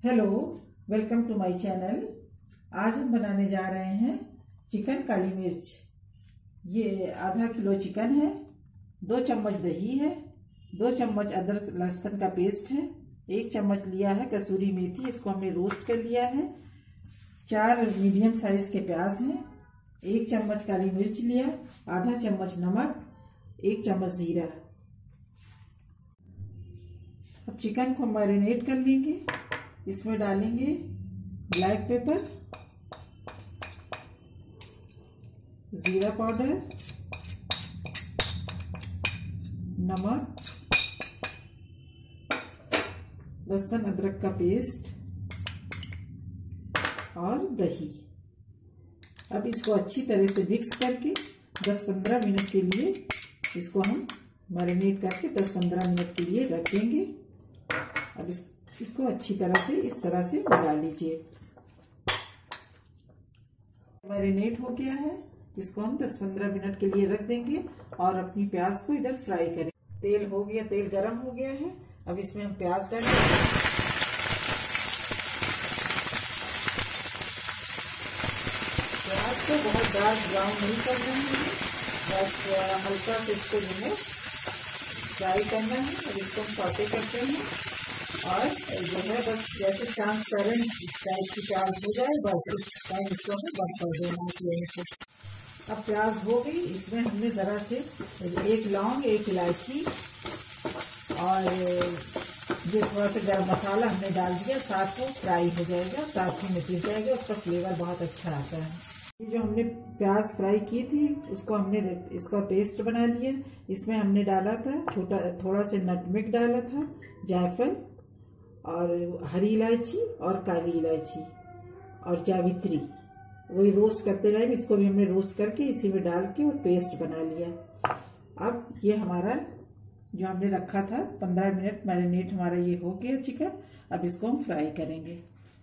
Hello, welcome to my channel. आज हम बनाने जा रहे हैं चिकन काली मिर्च। ये आधा किलो चिकन है, 2 चम्मच दही है, 2 चम्मच अदरक लहसुन का पेस्ट है, 1 चम्मच लिया है कसूरी मेथी, इसको हमने रोस्ट कर लिया है, 4 मीडियम साइज के प्याज हैं, 1 चम्मच काली मिर्च लिया, आधा चम्मच नमक, 1 चम्मच जीरा। अब चिकन को मैरिनेट कर लेंगे। इसमें डालेंगे ब्लैक पेपर, जीरा पाउडर, नमक, लहसुन अदरक का पेस्ट और दही। अब इसको अच्छी तरह से मिक्स करके 10-15 मिनट के लिए इसको हम मैरिनेट करके 10-15 मिनट के लिए रख देंगे। अब इसको अच्छी तरह से इस तरह से मिला लीजिए। मैरिनेट हो गया है, इसको हम 10-15 मिनट के लिए रख देंगे और अपनी प्याज को इधर फ्राई करें। तेल हो गया, तेल गरम हो गया है। अब इसमें हम प्याज डालेंगे। प्याज को बहुत डार्क ब्राउन नहीं कर रहे हैं, बस हल्का से इसको जो है फ्राई करना है। अब इसको हम सौटे करते हैं और जो है बस जैसे ट्रांसपेरेंट टाइप की प्याज हो जाए बस उस टाइम इसको हमें बंद कर देना है। अब प्याज हो गई, इसमें हमने ज़रा से 1 लौंग, 1 इलायची और ये थोड़ा सा गरम मसाला हमने डाल दिया। साथ में फ्राई हो जाएगा, साथ ही मिल जाएगा, उसका फ्लेवर बहुत अच्छा आता है। ये जो हमने प्याज फ्राई की थी उसको हमने इसका पेस्ट बना लिया। इसमें हमने डाला था थोड़ा सा नटमेग डाला था, जायफल और हरी इलायची और काली इलायची और जावित्री, वही रोस्ट करते रहे। इसको भी हमने रोस्ट करके इसी में डाल के और पेस्ट बना लिया। अब ये हमारा जो हमने रखा था 15 मिनट मैरिनेट हमारा ये हो गया चिकन। अब इसको हम फ्राई करेंगे।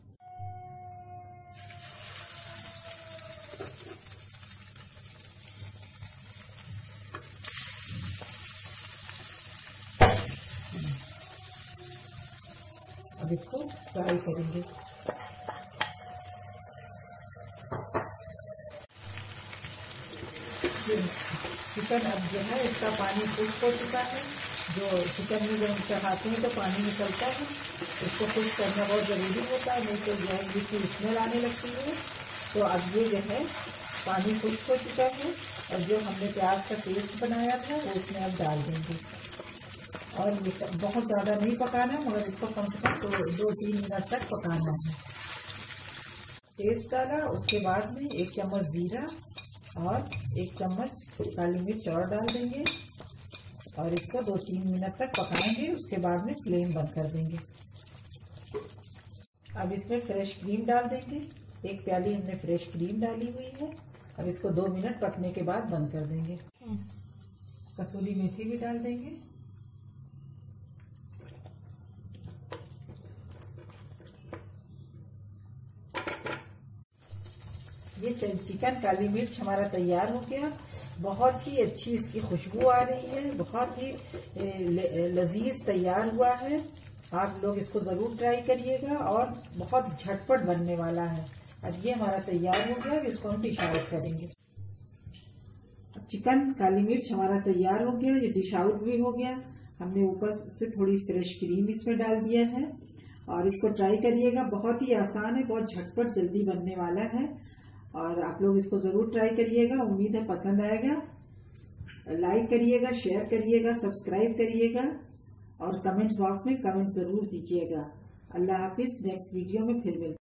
अब इसको फ्राई करेंगे। चिकन अब जो है इसका पानी खुश्क हो चुका है। जो चिकन में जब चढ़ाते हैं तो पानी निकलता है, इसको खुश्क करना बहुत ज़रूरी होता है, नहीं तो जो है जिसकी स्मेल आने लगती है। तो अब ये जो है पानी खुश्क हो चुका है और जो हमने प्याज का पेस्ट बनाया था वो इसमें अब डाल देंगे। और बहुत ज़्यादा नहीं पकाना है, मगर इसको कम से कम 2-3 मिनट तक पकाना है। पेस्ट डाला, उसके बाद में 1 चम्मच जीरा और 1 चम्मच काली मिर्च और डाल देंगे और इसको 2-3 मिनट तक पकाएंगे। उसके बाद में फ्लेम बंद कर देंगे। अब इसमें फ्रेश क्रीम डाल देंगे। 1 प्याली हमने फ्रेश क्रीम डाली हुई है। अब इसको 2 मिनट पकने के बाद बंद कर देंगे। कसूरी मेथी भी डाल देंगे। ये चिकन काली मिर्च हमारा तैयार हो गया। बहुत ही अच्छी इसकी खुशबू आ रही है, बहुत ही लजीज तैयार हुआ है। आप लोग इसको ज़रूर ट्राई करिएगा और बहुत झटपट बनने वाला है। अब ये हमारा तैयार हो गया, इसको हम डिश आउट करेंगे। अब चिकन काली मिर्च हमारा तैयार हो गया, ये डिश आउट भी हो गया। हमने ऊपर से थोड़ी फ्रेश क्रीम इसमें डाल दिया है और इसको ट्राई करिएगा। बहुत ही आसान है, बहुत झटपट जल्दी बनने वाला है और आप लोग इसको जरूर ट्राई करिएगा। उम्मीद है पसंद आएगा। लाइक करिएगा, शेयर करिएगा, सब्सक्राइब करिएगा और कमेंट्स बॉक्स में कमेंट जरूर दीजिएगा। अल्लाह हाफिज। नेक्स्ट वीडियो में फिर मिलते हैं।